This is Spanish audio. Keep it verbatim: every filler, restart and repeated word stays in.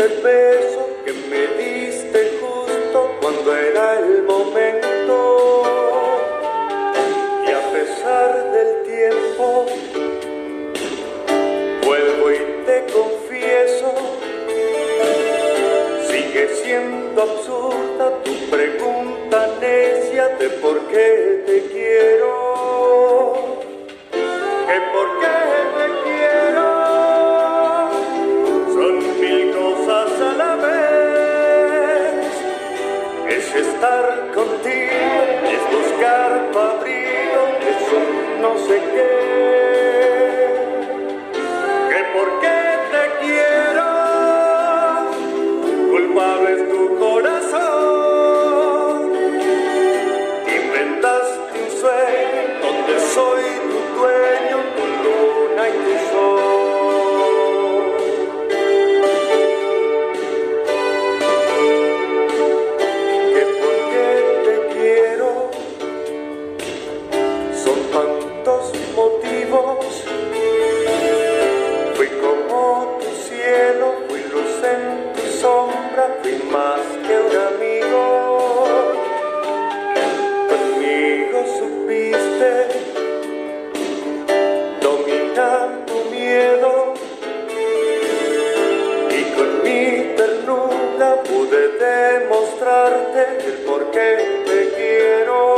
primer beso que me diste justo cuando era el momento. Y a pesar del tiempo, vuelvo y te confieso, sigue siendo absurda tu pregunta necia de por qué te quiero. Que por qué te quiero son mil cosas a la vez. Es estar contigo, es buscar tu abrigo, es un no sé qué. Que por qué te quiero, culpable es tu corazón. Inventaste un sueño donde soy tu dueño, tu luna y tu sol. Que por qué te quiero son tantos motivos. Fui como tu cielo, fui luz en tu sombra, fui más que un amigo. Conmigo supiste dominar tu miedo y con mi ternura pude demostrarte el por qué te quiero.